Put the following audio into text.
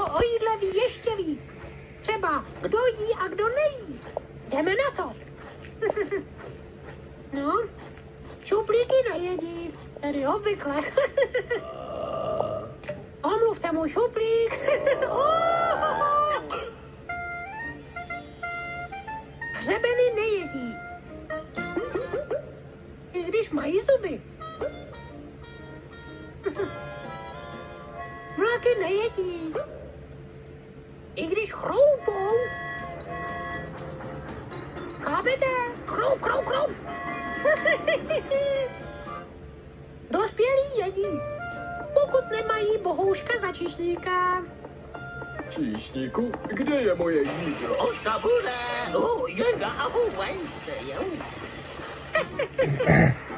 o jídle ví ještě víc. Třeba kdo jí a kdo nejí. Jdeme na to. No, šuplíky nejedí, tedy obvykle. Omluvte můj šuplík. Hřebeny nejedí. I když mají zuby. Mláky nejedí. I když chroupou. Chápete? Chroup, chroup, chroup. Dospělí jedí, pokud nemají bohouška za číšníka. Číšníku, kde je moje jídlo? Už to bude. Jeda a vůbec.